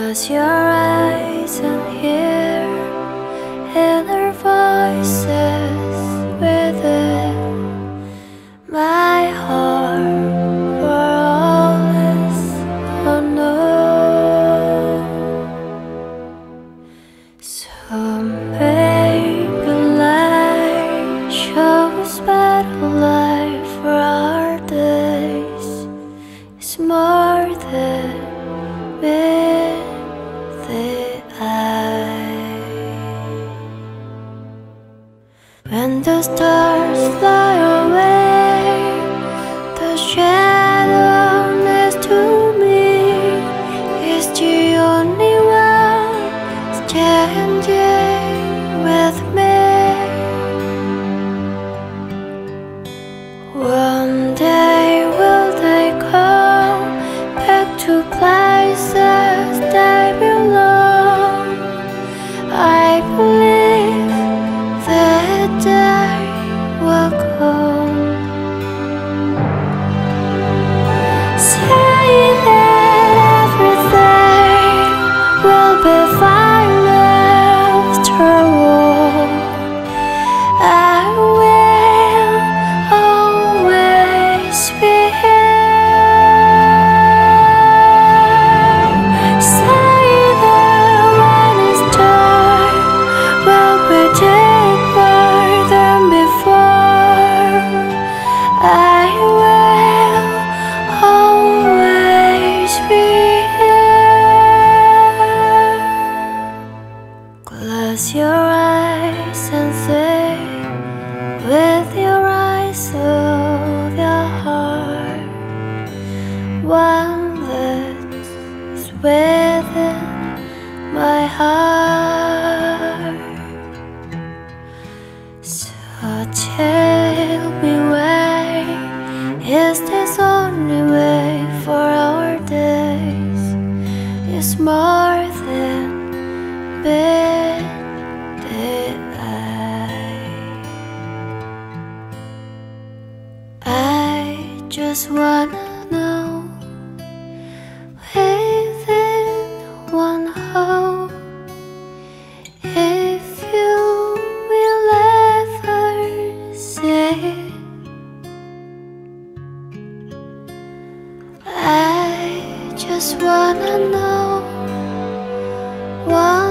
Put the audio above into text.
Close your eyes and hear inner voices within my heart, for all is unknown. So make a light, show us better life, for our days is more than when the stars fly away, the shadow next to me is the only one standing with me. One day will they come back to places they belong? I believe that day will come. Say that everything will be fine after all. I will always be here. Say that when it's time, we'll be deeper than before. I will always be here. Close your eyes and see with your eyes of your heart one that's within my heart. So tell me, why is this only way for our days? It's more than midnight. I just wanna know, within one hope, if you will ever see. I just wanna know, why